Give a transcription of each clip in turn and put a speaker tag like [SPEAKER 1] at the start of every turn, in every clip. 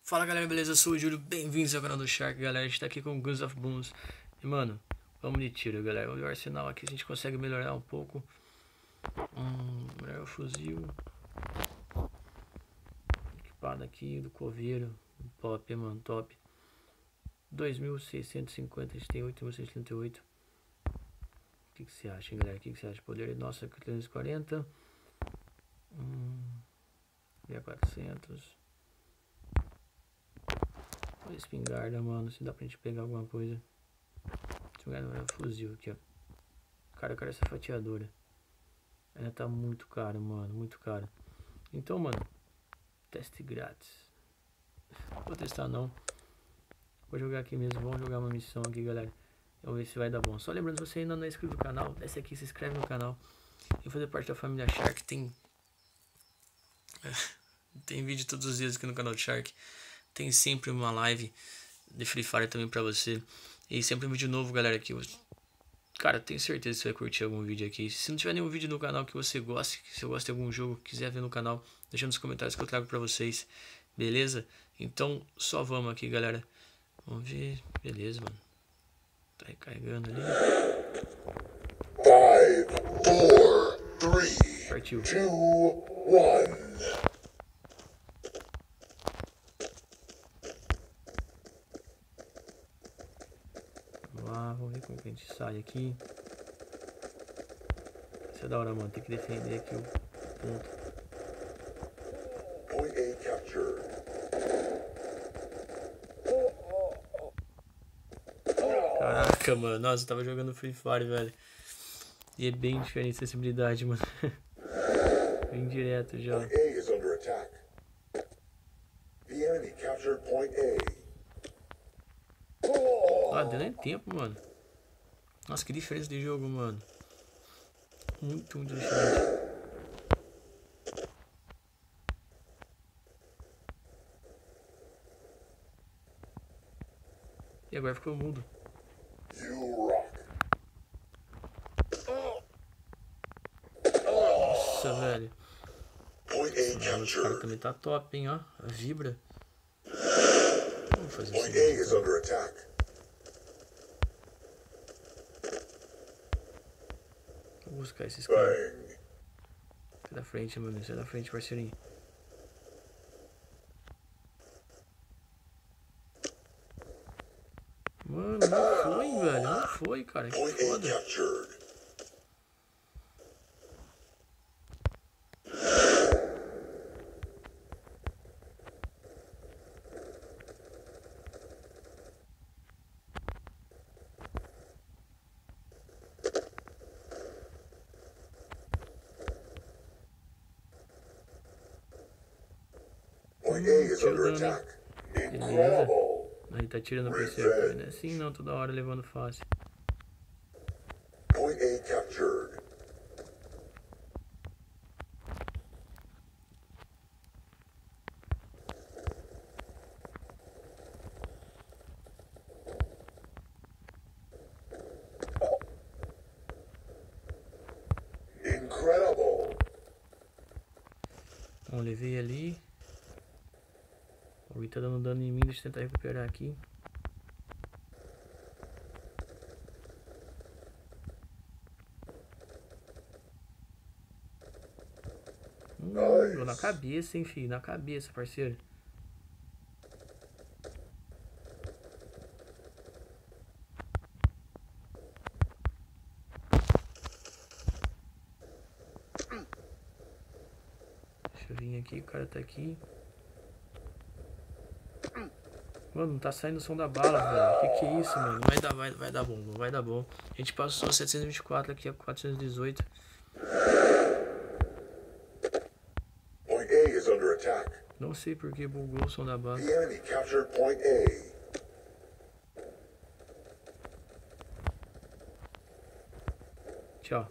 [SPEAKER 1] Fala galera, beleza? Eu sou o Júlio, bem-vindos ao canal do Shark, galera. A gente tá aqui com Guns of Boons. E mano, vamos de tiro, galera. O arsenal aqui a gente consegue melhorar um pouco. Melhor o fuzil. Equipado aqui do coveiro. Top, mano, top. 2.650, a gente tem 8.638. O que você acha, galera? O que você acha? Poder, nossa, 340. 400. Olha a espingarda, mano. Se dá pra gente pegar alguma coisa. Espingarda é um fuzil aqui, ó. Cara, eu quero essa fatiadora. Ela tá muito cara, mano. Muito cara. Então, mano, teste grátis. Vou testar não. Vou jogar aqui mesmo. Vamos jogar uma missão aqui, galera. Vamos ver se vai dar bom. Só lembrando, se você ainda não é inscrito no canal, desce aqui, se inscreve no canal. E fazer parte da família Shark. Tem vídeo todos os dias aqui no canal do Shark. Tem sempre uma live de Free Fire também pra você. E sempre um vídeo novo, galera, aqui. Cara, tenho certeza que você vai curtir algum vídeo aqui. Se não tiver nenhum vídeo no canal que você goste, se você gosta de algum jogo, quiser ver no canal, deixa nos comentários que eu trago pra vocês. Beleza? Então, só vamos aqui, galera. Vamos ver. Beleza, mano. Tá recarregando ali.
[SPEAKER 2] 5, 4, 3,
[SPEAKER 1] Partiu.
[SPEAKER 2] 2, 1.
[SPEAKER 1] Vamos lá, vamos ver como que a gente sai aqui. Isso é da hora, mano. Tem que defender aqui o ponto.
[SPEAKER 2] Point A captured.
[SPEAKER 1] Caraca, mano. Nossa, eu tava jogando Free Fire, velho. E é bem diferente a sensibilidade, mano. Bem direto já.
[SPEAKER 2] Point A is under attack. The enemy captured Point A.
[SPEAKER 1] Ah, deu nem tempo, mano. Nossa, que diferença de jogo, mano. Muito diferente. E agora ficou mudo.
[SPEAKER 2] You rock.
[SPEAKER 1] Nossa, velho.
[SPEAKER 2] Point A
[SPEAKER 1] Esse cara
[SPEAKER 2] captured.
[SPEAKER 1] também tá top, hein, ó. Vibra. Vamos fazer
[SPEAKER 2] Point
[SPEAKER 1] isso
[SPEAKER 2] A
[SPEAKER 1] aqui,
[SPEAKER 2] is
[SPEAKER 1] então.
[SPEAKER 2] under attack.
[SPEAKER 1] Vou buscar esses caras.
[SPEAKER 2] Bang.
[SPEAKER 1] Sai da frente, mano. Sai da frente, parceirinho. Mano, não foi, velho. Não foi, cara. Que
[SPEAKER 2] Point A
[SPEAKER 1] foda.
[SPEAKER 2] captured. Point A is
[SPEAKER 1] Tiro
[SPEAKER 2] under
[SPEAKER 1] dano, hein?
[SPEAKER 2] attack.
[SPEAKER 1] Beleza.
[SPEAKER 2] Incredible.
[SPEAKER 1] Aí tá tirando o parceiro, tá vendo? É assim não, toda hora levando fácil.
[SPEAKER 2] Point A captured. Incredible.
[SPEAKER 1] Bom, levei ali. O Rui tá dando dano em mim, deixa eu tentar recuperar aqui. Deu na cabeça, hein, filho. Na cabeça, parceiro. Deixa eu vir aqui, o cara tá aqui. Mano, não tá saindo o som da bala, velho. Que é isso, mano? Vai dar bom, vai dar bom. A gente passou 724 aqui a 418.
[SPEAKER 2] Point A is under attack.
[SPEAKER 1] Não sei porque bugou o som da bala.
[SPEAKER 2] The enemy captured Point A.
[SPEAKER 1] Tchau.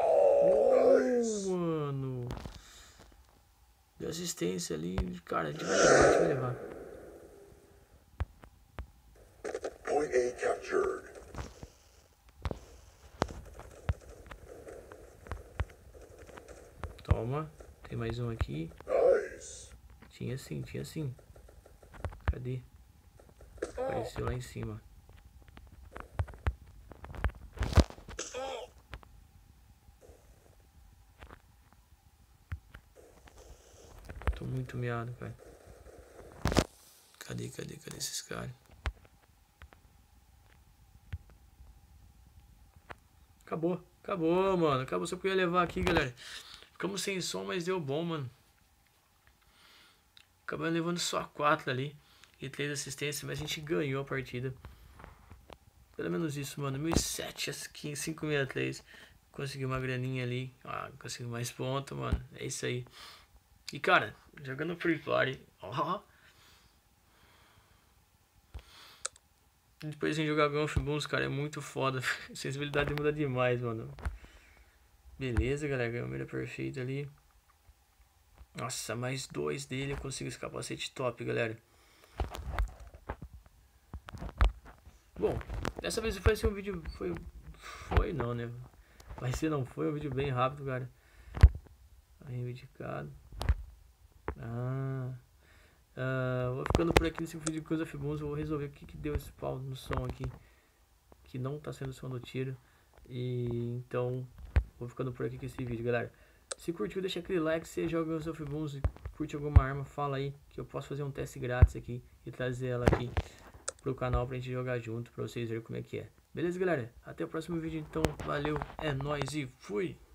[SPEAKER 1] Mano. Deu assistência ali. Cara, a gente vai levar, a gente vai levar.
[SPEAKER 2] Point A captured.
[SPEAKER 1] Toma. Tem mais um aqui.
[SPEAKER 2] Nice.
[SPEAKER 1] Tinha sim, tinha sim. Cadê? Apareceu lá em cima. Tô muito miado, cara. Cadê esses caras? Acabou, mano. Acabou só porque eu ia levar aqui, galera. Ficamos sem som, mas deu bom, mano. Acabamos levando só 4 ali. E 3 assistências, mas a gente ganhou a partida. Pelo menos isso, mano. 1007 a 563. Consegui uma graninha ali. Ah, consegui mais pontos, mano. É isso aí. E, cara, jogando Free Fire. Ó. Depois em jogar Golf Booms, cara, é muito foda. A sensibilidade muda demais, mano. Beleza, galera. Ganhou a mira perfeita ali. Nossa, mais 2 dele. Eu consigo esse capacete top, galera. Bom, dessa vez vai ser um vídeo. Foi não, né? Vai ser não foi um vídeo bem rápido, cara. Reivindicado. Vou ficando por aqui nesse vídeo de Coisa Fibons. Eu vou resolver o que deu esse pau no som aqui. Que não tá sendo o som do tiro. E então, vou ficando por aqui com esse vídeo, galera. Se curtiu, deixa aquele like. Se joga Coisa Fibons e curte alguma arma, fala aí. Que eu posso fazer um teste grátis aqui e trazer ela aqui pro canal pra gente jogar junto, pra vocês verem como é que é. Beleza, galera? Até o próximo vídeo, então. Valeu, é nóis e fui!